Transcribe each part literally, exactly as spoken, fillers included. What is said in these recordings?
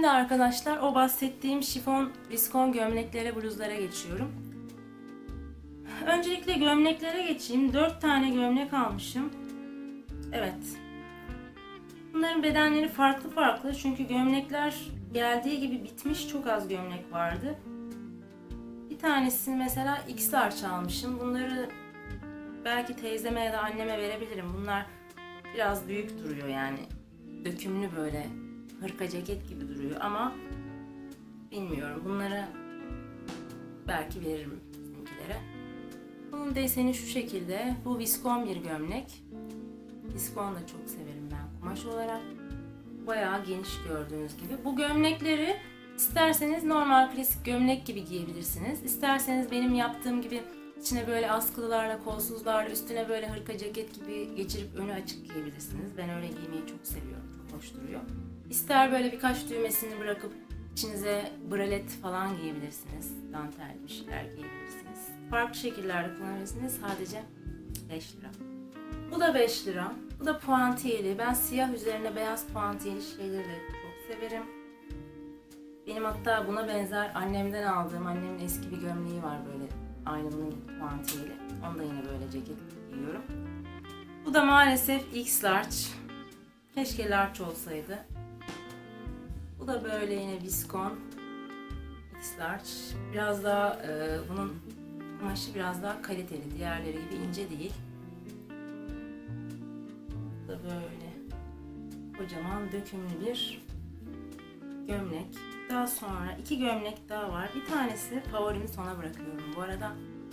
Şimdi arkadaşlar o bahsettiğim şifon, viskon gömleklere, bluzlara geçiyorum. Öncelikle gömleklere geçeyim. dört tane gömlek almışım. Evet. Bunların bedenleri farklı farklı çünkü gömlekler geldiği gibi bitmiş, çok az gömlek vardı. Bir tanesini mesela X large almışım. Bunları belki teyzeme ya da anneme verebilirim. Bunlar biraz büyük duruyor yani. Dökümlü böyle hırka ceket gibi duruyor ama bilmiyorum. Bunları belki veririm bizimkilere. Bunun deseni şu şekilde. Bu viskon bir gömlek. Viskon da çok severim ben kumaş olarak. Bayağı geniş gördüğünüz gibi. Bu gömlekleri isterseniz normal klasik gömlek gibi giyebilirsiniz. İsterseniz benim yaptığım gibi içine böyle askılılarla, kolsuzlarla, üstüne böyle hırka ceket gibi geçirip önü açık giyebilirsiniz. Ben öyle giymeyi çok seviyorum. Çok hoş duruyor. İster böyle birkaç düğmesini bırakıp içinize bralet falan giyebilirsiniz. Dantel bir şeyler giyebilirsiniz. Farklı şekillerde kullanabilirsiniz. Sadece beş lira. Bu da beş lira. Bu da puantiyeli. Ben siyah üzerine beyaz puantiyeli şeyleri de çok severim. Benim hatta buna benzer annemden aldığım, annemin eski bir gömleği var böyle aynı bunun gibi puantiyeli. Onu da yine böyle ceket giyiyorum. Bu da maalesef X large. Keşke large olsaydı. Bu da böyle yine viskon X large. Biraz daha e, bunun kumaşı biraz daha kaliteli. Diğerleri gibi ince değil. Bu da böyle kocaman dökümlü bir gömlek. Daha sonra iki gömlek daha var. Bir tanesi favorimi sona bırakıyorum bu arada.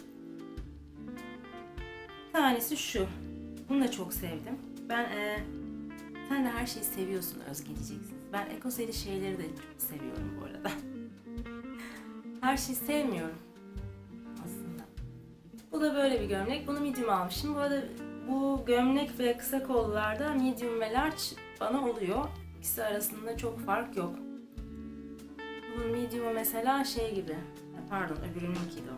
Bir tanesi şu. Bunu da çok sevdim. Ben e, sen de her şeyi seviyorsun Özge diyeceksiniz. Ben ekoseli şeyleri de çok seviyorum bu arada. Her şeyi sevmiyorum aslında. Bu da böyle bir gömlek. Bunu medium almışım. Bu arada bu gömlek ve kısa kollarda medium ve large bana oluyor. İkisi arasında çok fark yok. Bunun medium'u mesela şey gibi. Pardon, öbürününkiydi o.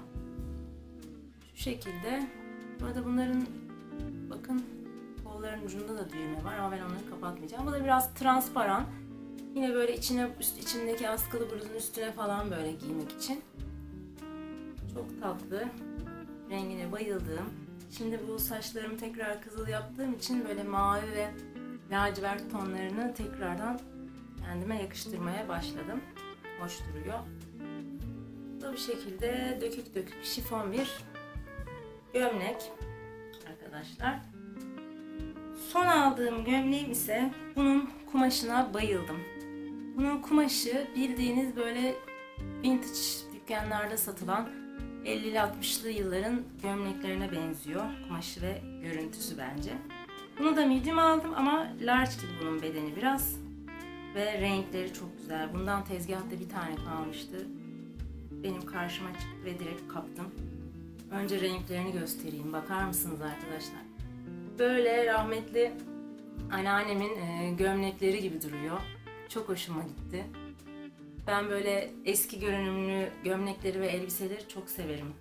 Şu şekilde. Bu arada bunların bakın kolların ucunda da düğme var ama ben onları kapatmayacağım. Bu da biraz transparan. Yine böyle içine üst içindeki askılı bluzun üstüne falan böyle giymek için. Çok tatlı. Rengine bayıldım. Şimdi bu saçlarımı tekrar kızıl yaptığım için böyle mavi ve lacivert tonlarını tekrardan kendime yakıştırmaya başladım. Hoş duruyor. Bu da bir şekilde dökük dökük şifon bir gömlek arkadaşlar. Son aldığım gömleğim ise bunun kumaşına bayıldım. Bunun kumaşı bildiğiniz böyle vintage dükkanlarda satılan ellili altmışlı yılların gömleklerine benziyor. Kumaşı ve görüntüsü bence. Bunu da medium aldım ama large gibi bunun bedeni biraz. Ve renkleri çok güzel. Bundan tezgahta bir tane kalmıştı. Benim karşıma çıktı ve direkt kaptım. Önce renklerini göstereyim. Bakar mısınız arkadaşlar? Böyle rahmetli anneannemin e, gömlekleri gibi duruyor. Çok hoşuma gitti. Ben böyle eski görünümlü gömlekleri ve elbiseleri çok severim.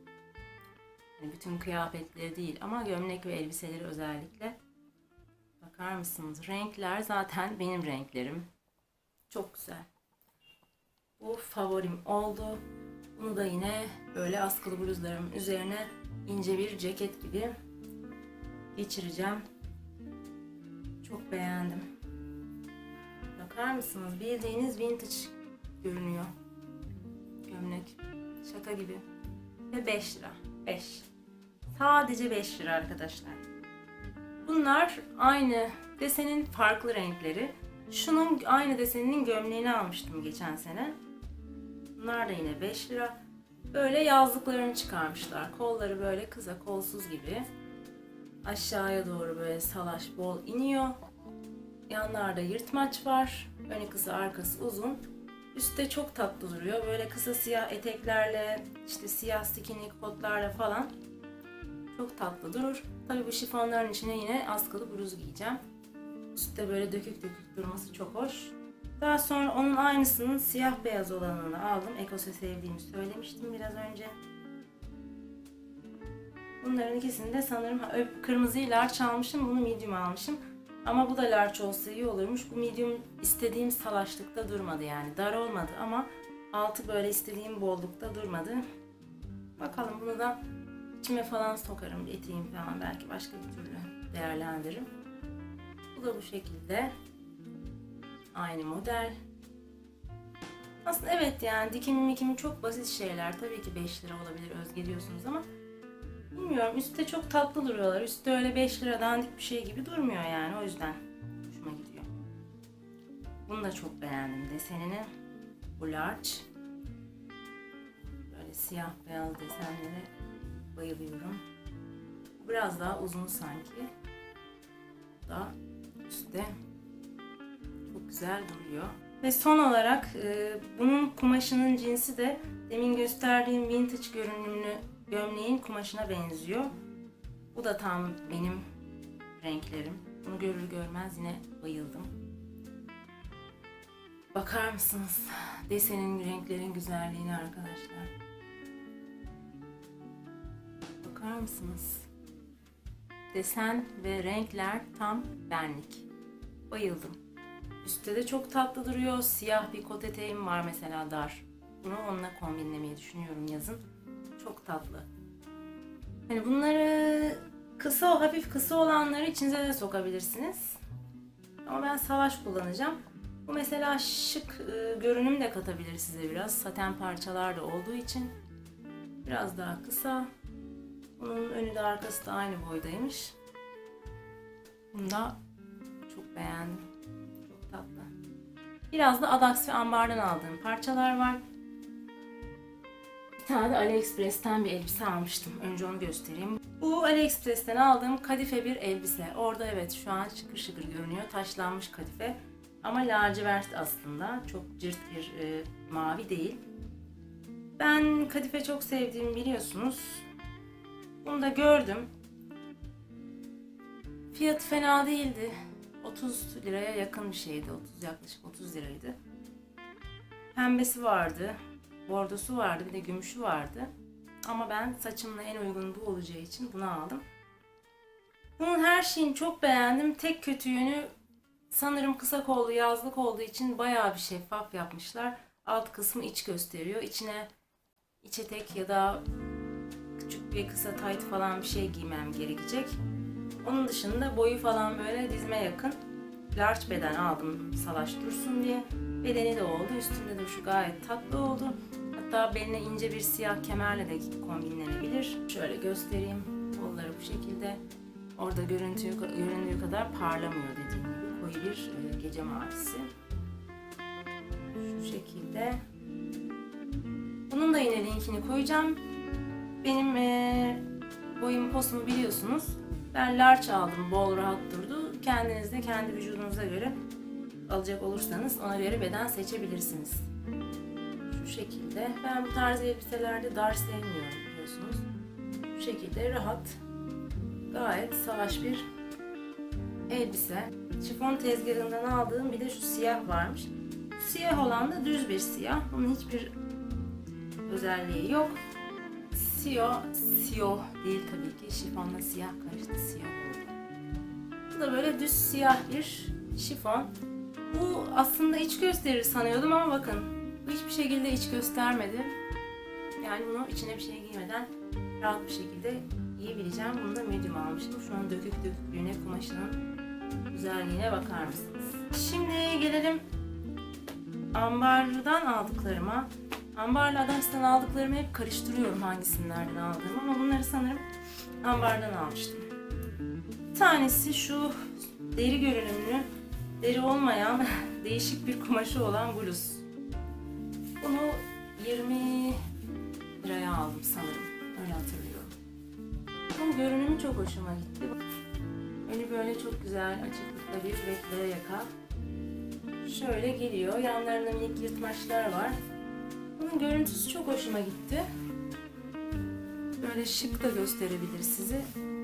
Yani bütün kıyafetleri değil ama gömlek ve elbiseleri özellikle. Bakar mısınız? Renkler zaten benim renklerim. Çok güzel. Bu favorim oldu. Bunu da yine böyle askılı bluzlarımın üzerine ince bir ceket gibi geçireceğim. Çok beğendim. Bakar mısınız? Bildiğiniz vintage görünüyor. Gömlek. Şaka gibi. Ve beş lira. beş. Sadece beş lira arkadaşlar. Bunlar aynı desenin farklı renkleri. Şunun aynı deseninin gömleğini almıştım geçen sene. Bunlar da yine beş lira. Böyle yazlıklarını çıkarmışlar. Kolları böyle kısa kolsuz gibi. Aşağıya doğru böyle salaş bol iniyor. Yanlarda yırtmaç var. Önü kısa, arkası uzun. Üstte çok tatlı duruyor. Böyle kısa siyah eteklerle, işte siyah skinny kotlarla falan. Çok tatlı durur. Tabii bu şifonların içine yine askılı bluz giyeceğim. Üstte böyle dökük dökük durması çok hoş. Daha sonra onun aynısının siyah beyaz olanını aldım. Ekose sevdiğimi söylemiştim biraz önce. Bunların ikisini de sanırım kırmızıyı large almışım. Bunu medium almışım. Ama bu da large olsa iyi olurmuş. Bu medium istediğim salaşlıkta durmadı yani. Dar olmadı ama altı böyle istediğim bollukta durmadı. Bakalım, bunu da içime falan sokarım. Eteğim falan belki başka bir türlü değerlendiririm. Bu da bu şekilde. Aynı model. Aslında evet, yani dikimi mikimi çok basit şeyler. Tabii ki beş lira olabilir Özge diyorsunuz ama bilmiyorum, üstte çok tatlı duruyorlar. Üstte öyle beş lira dandik bir şey gibi durmuyor yani, o yüzden hoşuma gidiyor. Bunu da çok beğendim desenini. Bu large. Böyle siyah beyaz desenlere bayılıyorum. Bu biraz daha uzun sanki. Bu da üstte çok güzel duruyor. Ve son olarak e, bunun kumaşının cinsi de demin gösterdiğim vintage görünümlü gömleğin kumaşına benziyor. Bu da tam benim renklerim. Bunu görür görmez yine bayıldım. Bakar mısınız desenin, renklerin güzelliğine arkadaşlar? Bakar mısınız? Desen ve renkler tam benlik. Bayıldım. Üstte de çok tatlı duruyor. Siyah bir kot eteğim var mesela, dar. Bunu onunla kombinlemeyi düşünüyorum yazın. Çok tatlı. Hani bunları kısa, hafif kısa olanları içinize de sokabilirsiniz. Ama ben salaş kullanacağım. Bu mesela şık e, görünüm de katabilir size biraz. Saten parçalar da olduğu için biraz daha kısa. Bunun önü de arkası da aynı boydaymış. Bunu da çok beğendim. Çok tatlı. Biraz da Adax ve Ambar'dan aldığım parçalar var. Bir tane de AliExpress'ten bir elbise almıştım. Önce onu göstereyim. Bu AliExpress'ten aldığım kadife bir elbise. Orada evet şu an şıkır şıkır görünüyor. Taşlanmış kadife. Ama lacivert aslında. Çok cırt bir e, mavi değil. Ben kadife çok sevdiğimi biliyorsunuz. Bunu da gördüm. Fiyatı fena değildi. otuz liraya yakın bir şeydi. otuz, yaklaşık otuz liraydı. Pembesi vardı. Bordosu vardı. Bir de gümüşü vardı. Ama ben saçımla en uygun bu olacağı için bunu aldım. Bunun her şeyini çok beğendim. Tek kötü yönü sanırım kısa kollu, yazlık olduğu için bayağı bir şeffaf yapmışlar. Alt kısmı iç gösteriyor. İçine iç etek ya da küçük bir kısa tayt falan bir şey giymem gerekecek. Onun dışında boyu falan böyle dizime yakın. Large beden aldım salaş dursun diye. Bedeni de oldu. Üstünde de şu gayet tatlı oldu. Hatta beline ince bir siyah kemerle de kombinlenebilir. Şöyle göstereyim. Kolları bu şekilde. Orada görüntüyü, göründüğü kadar parlamıyor dediğim gibi. Koyu bir gece mavisi. Şu şekilde. Bunun da yine linkini koyacağım. Benim e, boyum posumu biliyorsunuz. Ben large aldım. Bol, rahat durdu. Kendiniz de kendi vücudunuza göre alacak olursanız ona göre beden seçebilirsiniz. Şu şekilde. Ben bu tarz elbiselerde dar sevmiyorum biliyorsunuz. Şu şekilde rahat, gayet salaş bir elbise. Şifon tezgahından aldığım bir de şu siyah varmış. Siyah olan da düz bir siyah. Bunun hiçbir özelliği yok. Siyah, siyah değil tabii ki. Şifonla siyah karıştı, siyah oldu. Bu da böyle düz siyah bir şifon. Bu aslında iç gösterir sanıyordum ama bakın bu hiçbir şekilde iç göstermedi. Yani bunu içine bir şey giymeden rahat bir şekilde giyebileceğim. Bunu da medium almıştım. Şu an dökük döküklüğüne, kumaşının güzelliğine bakar mısınız? Şimdi gelelim Ambar'dan aldıklarıma. Ambar'la Adax'tan aldıklarımı hep karıştırıyorum hangisinden aldığımı ama bunları sanırım Ambar'dan almıştım. Bir tanesi şu deri görünümlü, deri olmayan değişik bir kumaşı olan bluz. Bunu yirmi liraya aldım sanırım. Öyle hatırlıyorum. Bunun görünümü çok hoşuma gitti. Önü böyle çok güzel açıklıkta bir beklere yaka. Şöyle geliyor. Yanlarında minik yırtmaçlar var. Bunun görüntüsü çok hoşuma gitti. Böyle şık da gösterebilir sizi.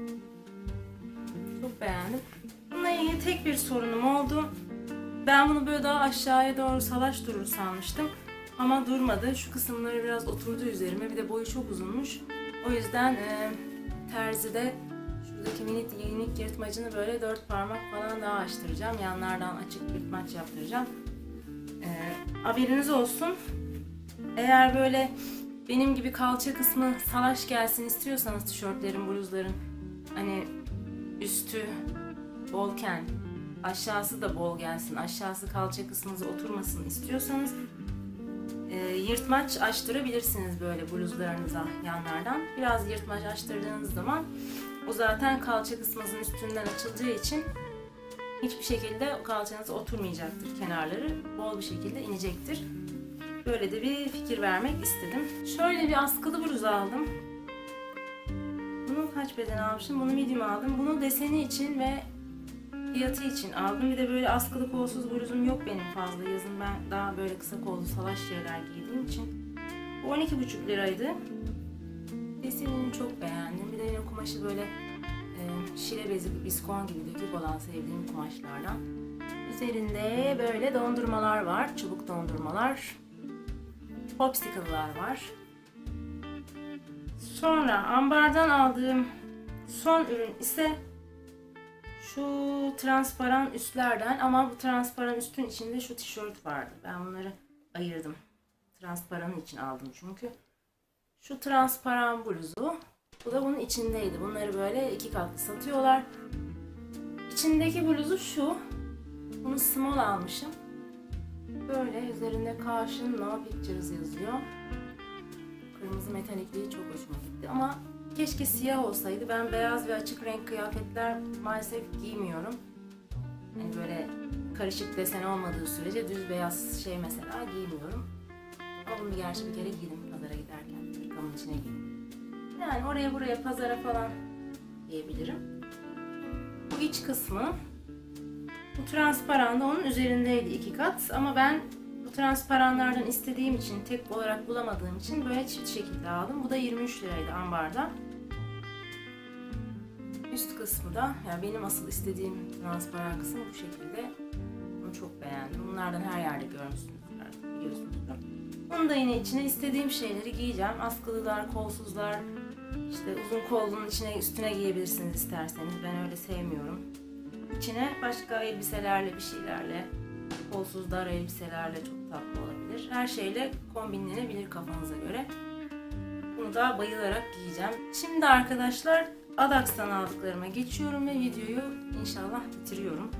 Çok beğendim. Bununla ilgili tek bir sorunum oldu. Ben bunu böyle daha aşağıya doğru salaş durur sanmıştım. Ama durmadı. Şu kısımları biraz oturdu üzerime. Bir de boyu çok uzunmuş. O yüzden e, terzide Buradaki minik, minik yırtmacını böyle dört parmak falan daha açtıracağım. Yanlardan açık yırtmaç yaptıracağım. Ee, haberiniz olsun. Eğer böyle benim gibi kalça kısmı salaş gelsin istiyorsanız tişörtlerin, bluzların hani üstü bolken aşağısı da bol gelsin, aşağısı kalça kısmınıza oturmasın istiyorsanız e, yırtmaç açtırabilirsiniz böyle bluzlarınıza yanlardan. Biraz yırtmaç açtırdığınız zaman o zaten kalça kısmınızın üstünden açılacağı için hiçbir şekilde kalçanıza oturmayacaktır, kenarları bol bir şekilde inecektir. Böyle de bir fikir vermek istedim. Şöyle bir askılı bluz aldım. Bunu kaç beden almışım? Bunu medium aldım. Bunu deseni için ve fiyatı için aldım. Bir de böyle askılı kolsuz bluzum yok benim fazla. Yazın ben daha böyle kısa kollu salaş şeyler giydiğim için. Bu on iki buçuk liraydı. Desenini çok beğendim. Bir de yine kumaşı böyle e, şile bezi, biskon gibi dökük olan sevdiğim kumaşlardan. Üzerinde böyle dondurmalar var. Çubuk dondurmalar. Popsicle'lar var. Sonra ambardan aldığım son ürün ise şu transparan üstlerden, ama bu transparan üstün içinde şu tişört vardı. Ben bunları ayırdım. Transparanın için aldım çünkü. Şu transparan bluzu, bu da bunun içindeydi. Bunları böyle iki katlı satıyorlar. İçindeki bluzu şu. Bunu small almışım. Böyle üzerinde Caution No Pictures yazıyor. Kırmızı metalikliği çok hoşuma gitti ama keşke siyah olsaydı. Ben beyaz ve açık renk kıyafetler maalesef giymiyorum. Yani böyle karışık desen olmadığı sürece düz beyaz şey mesela giymiyorum. Ama bunu gerçi bir kere giydim pazara giderken. Hırkamın içine giydim. Yani oraya buraya pazara falan giyebilirim. Bu iç kısmı. Bu transparan da onun üzerindeydi iki kat, ama ben bu transparanlardan istediğim için, tek olarak bulamadığım için böyle çift şekilde aldım. Bu da yirmi üç liraydı ambarda. Üst kısmı da, yani benim asıl istediğim transparan kısmı bu şekilde. Bunu çok beğendim. Bunlardan her yerde görmüşsünüzdür artık, biliyorsunuzdur. Bunu da yine içine istediğim şeyleri giyeceğim. Askılılar, kolsuzlar, işte uzun kollunun içine, üstüne giyebilirsiniz isterseniz. Ben öyle sevmiyorum. İçine başka elbiselerle, bir şeylerle, kolsuz dar elbiselerle çok tatlı olabilir. Her şeyle kombinlenebilir kafanıza göre. Bunu da bayılarak giyeceğim. Şimdi arkadaşlar Adax'tan aldıklarıma geçiyorum ve videoyu inşallah bitiriyorum.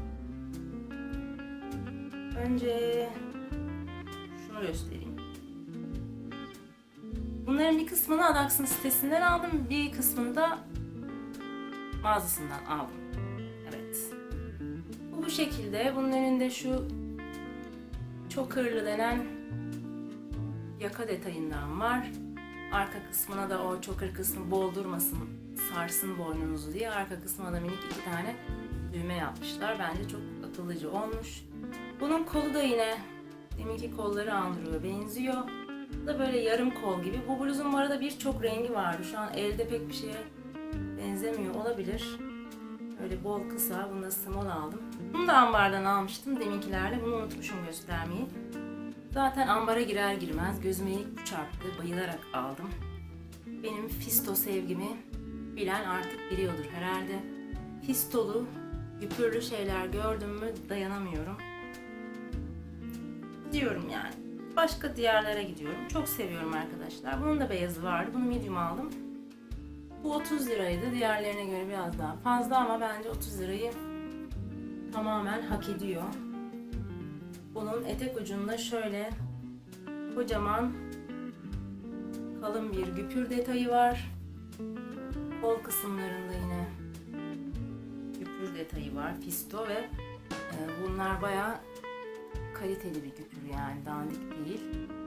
Önce şunu göstereyim. Bunların bir kısmını Adax'ın sitesinden aldım, bir kısmını da mağazasından aldım. Evet. Bu bu şekilde. Bunun önünde şu choker'lı denen yaka detayından var. Arka kısmına da o choker kısmı bol durmasın, sarsın boynunuzu diye arka kısmına da minik iki tane düğme yapmışlar. Bence çok akıllıca olmuş. Bunun kolu da yine deminki kolları andırıyor, benziyor. Bu da böyle yarım kol gibi. Bu bluzun bu arada birçok rengi vardı. Şu an elde pek bir şeye benzemiyor olabilir. Öyle bol kısa. Bunu da small aldım. Bunu da ambardan almıştım deminkilerle. Bunu unutmuşum göstermeyi. Zaten ambara girer girmez gözüme ilk bu çarptı. Bayılarak aldım. Benim fisto sevgimi bilen artık biliyordur herhalde. Fistolu, güpürlü şeyler gördüm mü dayanamıyorum. Gidiyorum yani. Başka diyarlara gidiyorum. Çok seviyorum arkadaşlar. Bunun da beyazı vardı. Bunu medium aldım. Bu otuz liraydı. Diğerlerine göre biraz daha fazla ama bence otuz lirayı tamamen hak ediyor. Bunun etek ucunda şöyle kocaman kalın bir güpür detayı var. Kol kısımlarında yine güpür detayı var. Fisto ve e, bunlar bayağı kaliteli bir güpür, yani dandik değil.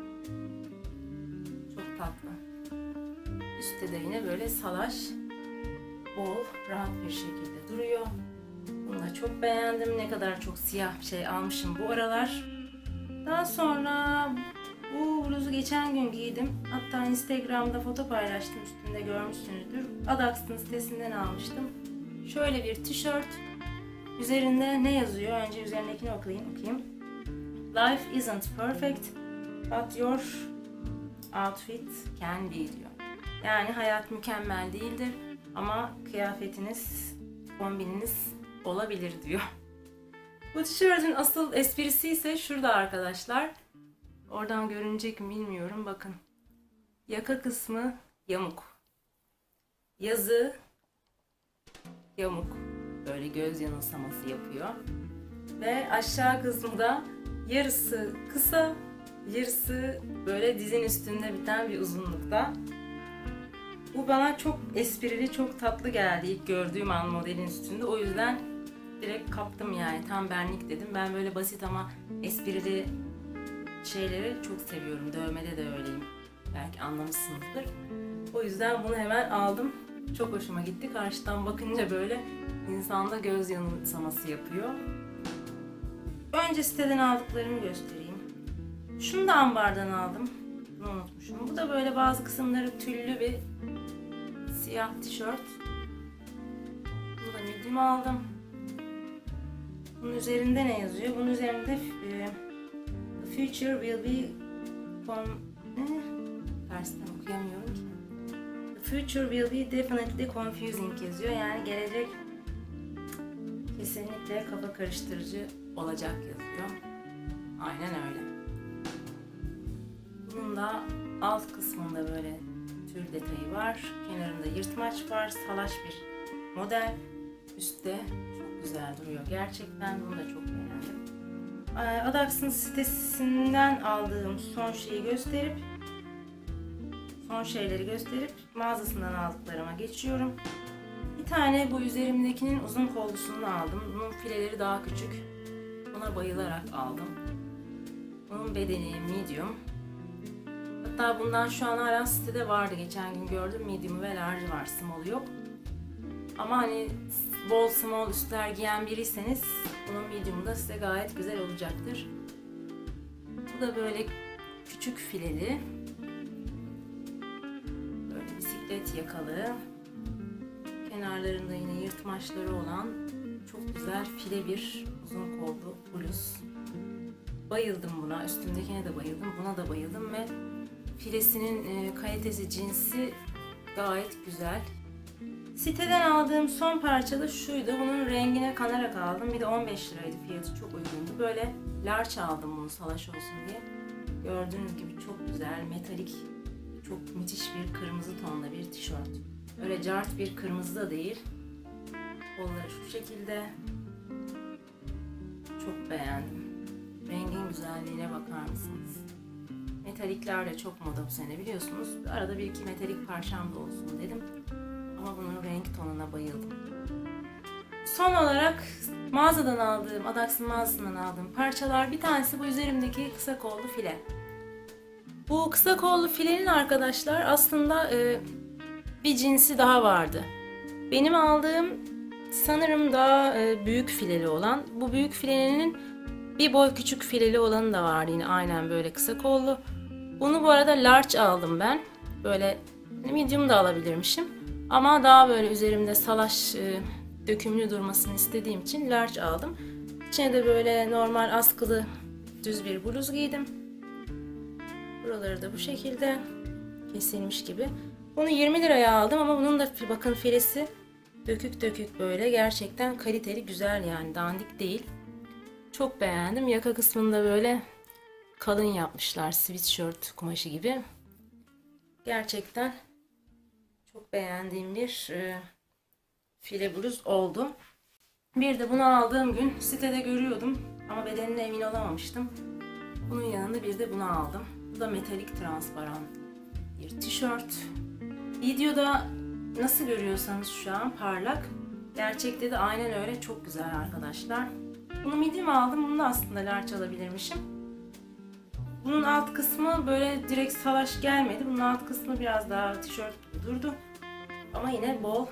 Çok tatlı. Üstte de yine böyle salaş, bol, rahat bir şekilde duruyor. Bunu da çok beğendim. Ne kadar çok siyah bir şey almışım bu aralar. Daha sonra bu bluzu geçen gün giydim. Hatta Instagram'da foto paylaştım, üstünde görmüşsünüzdür. Adax'ın sitesinden almıştım. Şöyle bir tişört. Üzerinde ne yazıyor? Önce üzerindekini okuyayım. okuyayım. Life isn't perfect, but your outfit can be diyor. Yani hayat mükemmel değildir ama kıyafetiniz, kombininiz olabilir diyor. Bu tişörtün asıl esprisi ise şurada arkadaşlar. Oradan görünecek mi bilmiyorum. Bakın. Yaka kısmı yamuk. Yazı yamuk. Böyle göz yanılsaması yapıyor. Ve aşağı kısmı da yarısı kısa, yarısı böyle dizin üstünde biten bir uzunlukta. Bu bana çok esprili, çok tatlı geldi ilk gördüğüm an modelin üstünde. O yüzden direkt kaptım yani. Tam benlik dedim. Ben böyle basit ama esprili şeyleri çok seviyorum. Dövmede de öyleyim. Belki anlamışsınızdır. O yüzden bunu hemen aldım. Çok hoşuma gitti. Karşıdan bakınca böyle insanda göz yanılsaması yapıyor. Önce siteden aldıklarımı göstereyim. Şunu da ambardan aldım. Bunu unutmuşum. Bu da böyle bazı kısımları tüllü bir siyah tişört. Bunu da medium aldım. Bunun üzerinde ne yazıyor? Bunun üzerinde e, The future will be from... Ne? Tersten okuyamıyorum ki. The future will be definitely confusing yazıyor. Yani gelecek kesinlikle kafa karıştırıcı olacak yazıyor. Aynen öyle. Bunun da alt kısmında böyle tül detayı var. Kenarında yırtmaç var. Salaş bir model. Üstte çok güzel duruyor. Gerçekten bunu da çok beğendim. Adax'ın sitesinden aldığım son şeyi gösterip son şeyleri gösterip mağazasından aldıklarıma geçiyorum. Bir tane bu üzerimdekinin uzun kollusunu aldım. Bunun fileleri daha küçük. Buna bayılarak aldım. Bunun bedeni medium. Hatta bundan şu an hala sitede vardı. Geçen gün gördüm. Medium ve large var. Small yok. Ama hani bol small üstler giyen biriyseniz bunun medium'u da size gayet güzel olacaktır. Bu da böyle küçük fileli. Böyle bisiklet yakalı. Kenarlarında yine yırtmaçları olan çok güzel file bir uzun kollu bluz. Bayıldım buna. Üstündekine de bayıldım. Buna da bayıldım ve filesinin e, kalitesi, cinsi gayet güzel. Siteden aldığım son parça da şuydu. Bunun rengine kanarak aldım. Bir de on beş liraydı. Fiyatı çok uygundu. Böyle large aldım bunu salaş olsun diye. Gördüğünüz gibi çok güzel, metalik, çok müthiş bir kırmızı tonda bir tişört. Öyle cart bir kırmızı da değil. Kolları şu şekilde. Çok beğendim. Rengin güzelliğine bakar mısınız? Metalikler de çok moda bu sene biliyorsunuz. Arada bir iki metalik parçam da olsun dedim. Ama bunun renk tonuna bayıldım. Son olarak mağazadan aldığım, Adax'ın mağazasından aldığım parçalar. Bir tanesi bu üzerimdeki kısa kollu file. Bu kısa kollu filenin arkadaşlar aslında e, bir cinsi daha vardı. Benim aldığım sanırım daha e, büyük fileli olan. Bu büyük filenin bir boy küçük fileli olanı da vardı yine aynen böyle kısa kollu. Bunu bu arada large aldım ben. Böyle medium da alabilirmişim. Ama daha böyle üzerimde salaş e, dökümlü durmasını istediğim için large aldım. İçine de böyle normal askılı düz bir bluz giydim. Buraları da bu şekilde kesilmiş gibi. Bunu yirmi liraya aldım ama bunun da bakın filesi dökük dökük böyle gerçekten kaliteli güzel yani dandik değil. Çok beğendim. Yaka kısmında böyle kalın yapmışlar sweatshirt kumaşı gibi. Gerçekten çok beğendiğim bir e, file bluz oldu. Bir de bunu aldığım gün sitede görüyordum ama bedenine emin olamamıştım. Bunun yanında bir de bunu aldım. Bu da metalik transparan bir tişört. Videoda nasıl görüyorsanız şu an parlak. Gerçekte de aynen öyle çok güzel arkadaşlar. Bunu medium aldım. Bunu da aslında large alabilirmişim. Bunun alt kısmı böyle direkt salaş gelmedi. Bunun alt kısmı biraz daha tişört gibi durdu. Ama yine bol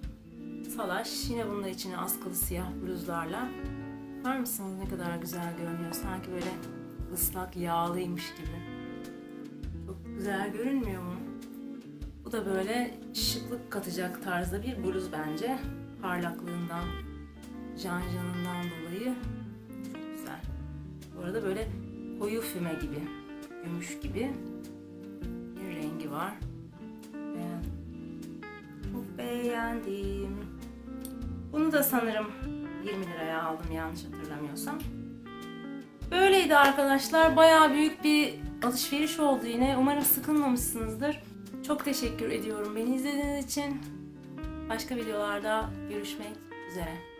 salaş. Yine bunun da içine askılı siyah bluzlarla. Bakar mısınız ne kadar güzel görünüyor. Sanki böyle ıslak yağlıymış gibi. Çok güzel görünmüyor mu? Bu da böyle şıklık katacak tarzda bir bluz bence. Parlaklığından, janjanından dolayı çok güzel. Bu arada böyle koyu füme gibi, gümüş gibi bir rengi var. Beğendim. Çok beğendim. beğendim. Bunu da sanırım yirmi liraya aldım yanlış hatırlamıyorsam. Böyleydi arkadaşlar. Bayağı büyük bir alışveriş oldu yine. Umarım sıkılmamışsınızdır. Çok teşekkür ediyorum beni izlediğiniz için. Başka videolarda görüşmek üzere.